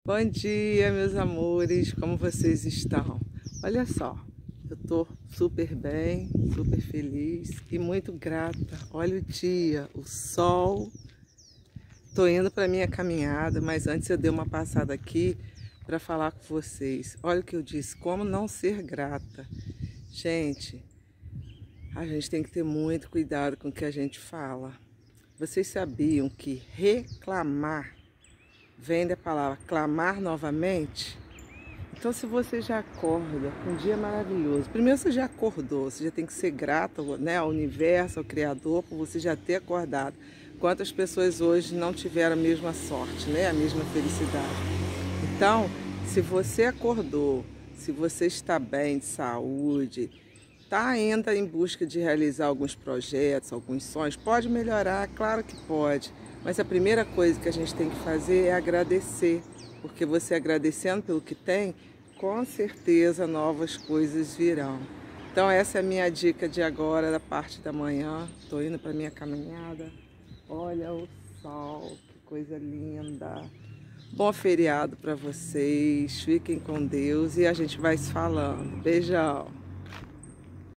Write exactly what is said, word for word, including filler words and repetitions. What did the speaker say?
Bom dia, meus amores, como vocês estão? Olha só, eu tô super bem, super feliz e muito grata. Olha o dia, o sol. Tô indo para minha caminhada, mas antes eu dei uma passada aqui para falar com vocês. Olha o que eu disse, como não ser grata. Gente, a gente tem que ter muito cuidado com o que a gente fala. Vocês sabiam que reclamar vem da palavra clamar novamente? Então, se você já acorda com um dia maravilhoso, primeiro você já acordou, você já tem que ser grato, né, ao universo, ao Criador, por você já ter acordado. Quantas pessoas hoje não tiveram a mesma sorte, né, a mesma felicidade? Então, se você acordou, se você está bem de saúde, está ainda em busca de realizar alguns projetos, alguns sonhos, pode melhorar, claro que pode. Mas a primeira coisa que a gente tem que fazer é agradecer, porque você agradecendo pelo que tem, com certeza novas coisas virão. Então essa é a minha dica de agora, da parte da manhã. Estou indo para minha caminhada. Olha o sol, que coisa linda. Bom feriado para vocês, fiquem com Deus e a gente vai se falando. Beijão!